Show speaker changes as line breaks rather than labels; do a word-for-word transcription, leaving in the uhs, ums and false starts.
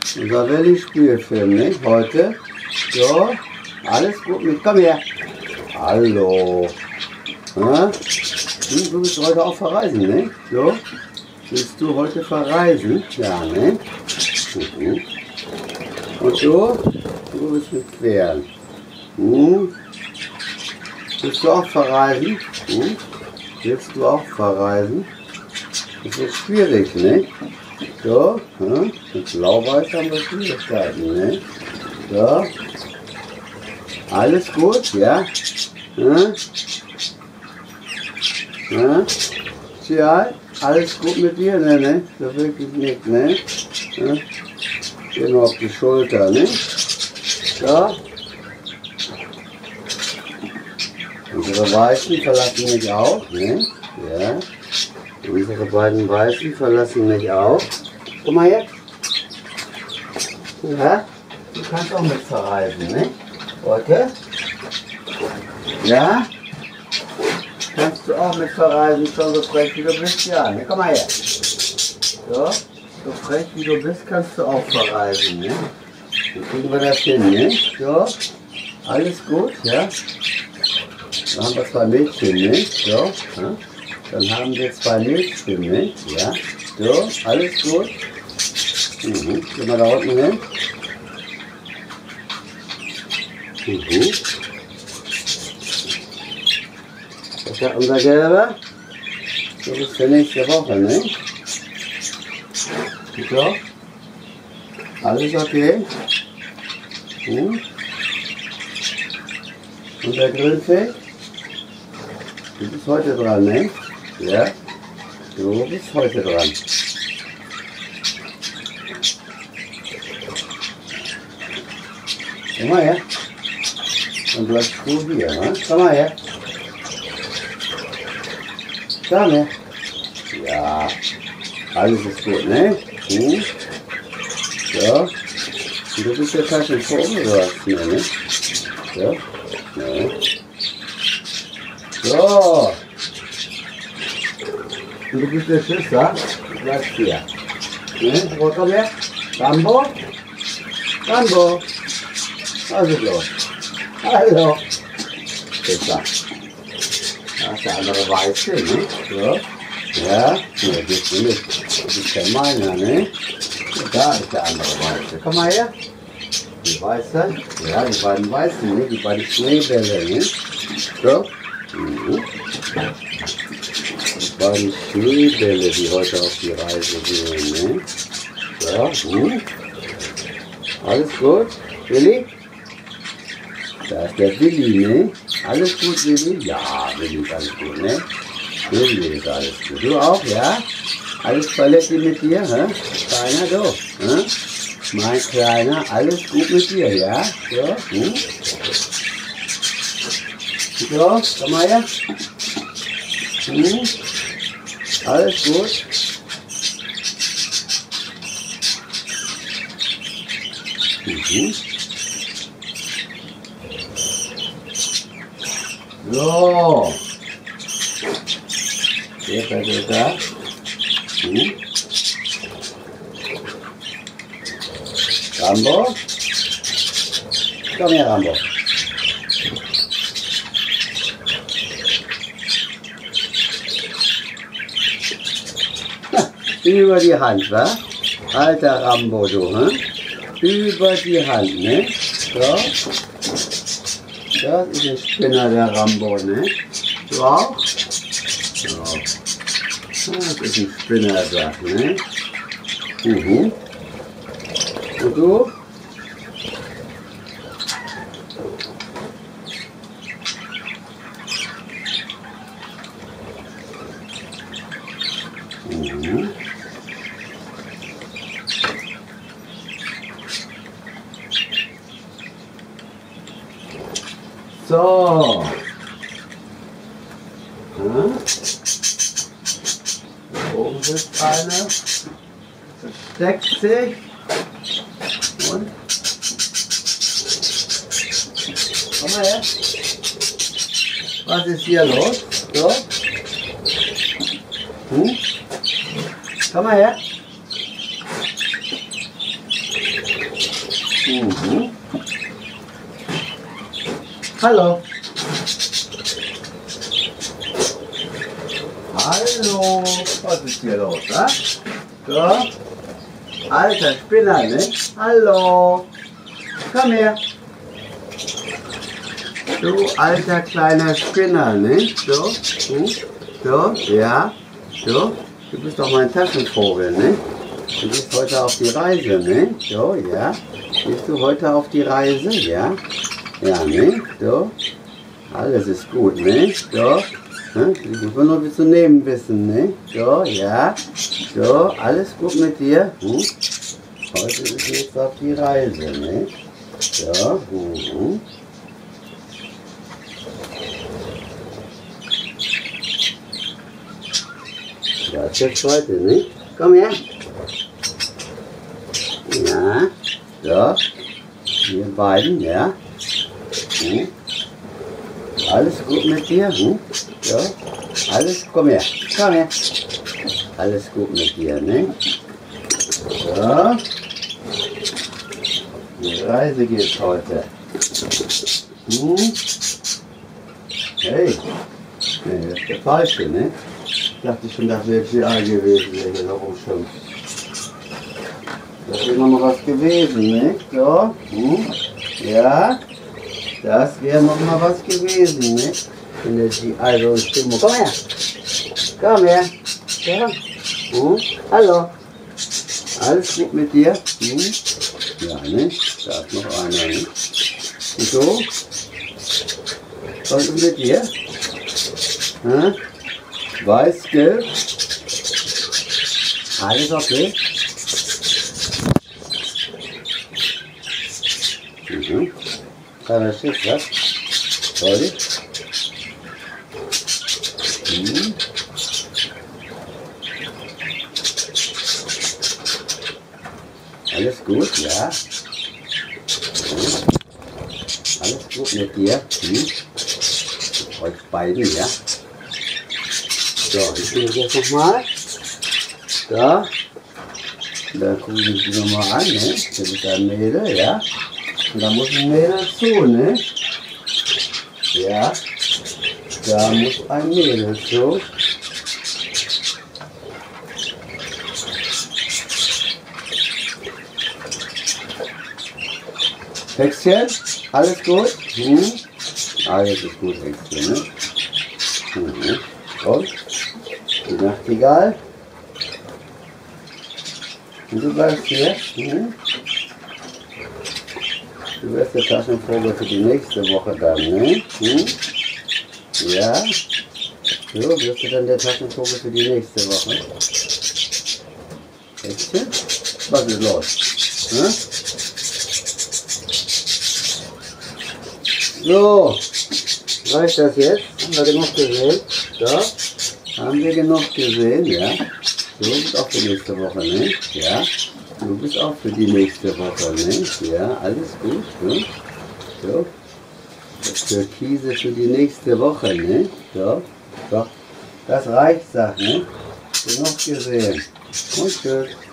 Unser Willi-Spielfilm, nicht? Heute. So, alles gut mit. Komm her. Hallo. Ja? Du bist heute auch verreisen, ne? So. Willst du heute verreisen? Ja, ne? Mhm. Und du? Du bist mit Queren. Hm? Willst du auch verreisen? Hm? Willst du auch verreisen? Das ist schwierig, ne? So, hm? Mit Blau-Weiß haben wir Schwierigkeiten, ne? So. Alles gut, ja? Hm? Hm? Tja, alles gut mit dir, ne? ne? So wirklich nicht, ne? Hm? Geh nur auf die Schulter, ne? So. Unsere Weißen verlassen mich auch, ne? Ja. Unsere beiden Weißen verlassen mich auch. Guck mal her. Ja, du kannst auch mit verreisen, ne? Heute? Ja? Kannst du auch mit verreisen, schon so frech wie du bist? Ja, ne? Komm mal her. So, so frech wie du bist, kannst du auch verreisen, ne? Dann kriegen wir das hin, ne? So, alles gut, ja? Dann haben wir zwei Mädchen, ne? So, ja? Dann haben wir zwei Mädchen, ne? Ja? So, alles gut. Mhm. Gehen wir da unten hin. Mhm. Das ist ja unser Gelber. Das ist für nächste Woche, ne? So. Alles okay? Mhm. Und der Grünfisch? Du bist heute dran, ne? Ja? Du bist heute dran. Komm mal her. Dann bleibst du hier, ne? Komm mal her. Komm her. Ja. Alles ist gut, ne? Hm. So. Und du bist ja kein Vogel, oder was? Nee, ne? So. Ne. So. Und du bist der Schisser. Du bleibst hier. Ne? So, komm her. Rambo. Rambo. Also los. Hallo. Schisser. Da ist der andere Weiße, ne? So. Ja. Ne, das ist nicht. Das ist der meiner, ne? Da ist der andere Weiße. Komm mal her. Die Weiße. Ja, die beiden Weißen, ne? Die beiden Schneebälle, ne? So. Mhm. Die beiden Schneebälle, die heute auf die Reise gehen, ne? So. Mhm. Alles gut? Willi? Da ist der Willi, ne? Alles gut, Willi? Ja, Willi ist alles gut, ne? Willi ist alles gut. Du auch, ja? Alles Paletti mit dir, hä? Kleiner, du, hä? Mein Kleiner, alles gut mit dir, ja? So, hm? So, komm mal her. Hm? Alles gut? Mhm. So. Geht er, geht er. Hm? Rambo? Komm her, Rambo. Ha, über die Hand, wa? Alter Rambo, du, hm? Über die Hand, ne? So. Das ist ein Spinner, der Rambo, ne? Du auch? So. Das ist ein Spinner, sagt, ne? Mhm. Und du? Mhm. So. Hm? Oben sitzt eine. Versteckt sich. Und? Komm mal her. Was ist hier los? So. Hm? Komm mal her. Mhm. Hallo. Hallo. Was ist hier los, was? So. Alter Spinner, ne? Hallo. Komm her. Du alter kleiner Spinner, ne? So. Hm? So. Ja. So. Du bist doch mein Taschenvogel, ne? Du bist heute auf die Reise, ne? So, ja. Bist du heute auf die Reise? Ja. Ja, ne? So. Alles ist gut, ne? So. Hm? Du musst nur ein bisschen nehmen wissen, ne? So, ja. So, alles gut mit dir? Hm? Heute ist jetzt auf die Reise, ne? So. Mhm. Ja, ist jetzt heute, ne? Komm her. Ja. So. Wir beiden, ja. Hm? Alles gut mit dir? Hm? So. Alles, komm her. Komm her. Alles gut mit dir, ne? So. Die Reise geht heute. Hm? Hey. Nee, das ist der falsche, ne? Ich dachte schon, das wäre G A gewesen, der hier noch rumschimpft. Das wäre noch mal was gewesen, ne? So. Hm? Ja. Das wäre noch mal was gewesen, ne? In der G A-Stimmung. Komm her. Komm her. Ja. Hm? Hallo. Alles gut mit dir? Hm? Ja, ne? Da ist noch einer, ne? Und so? Was ist mit dir? Hm? Weiß, gelb? Alles okay? Mhm. Kleiner Schiff, was? Sorry. Mhm. Alles gut, ja? Mhm. Alles gut mit dir? Mhm. Euch beiden, ja? So, ich nehme jetzt nochmal. Da. Da gucken Sie sich nochmal an, ne? Das ist ein Mädel, ja? Und da muss ein Mädel zu, ne? Ja. Da muss ein Mädel zu. Hexchen, alles gut? Hm? Alles ist gut, Hexchen, ne? Mhm. Und? Die Nachtigall? Und du bleibst hier? Mhm. Du wirst der Taschenvogel für die nächste Woche dann, ne? Hm? Ja? So, wirst du dann der Taschenvogel für die nächste Woche? Hexchen? Was ist los? Hm? So, reicht das jetzt? Haben wir genug gesehen? So, haben wir genug gesehen, ja? Du bist auch für nächste Woche, ne? Ja? Du bist auch für die nächste Woche, ne? Ja, alles gut, ne? So. Das Türkise für die nächste Woche, ne? So. So. Das reicht, sag, ne? Genug gesehen. Und tschüss.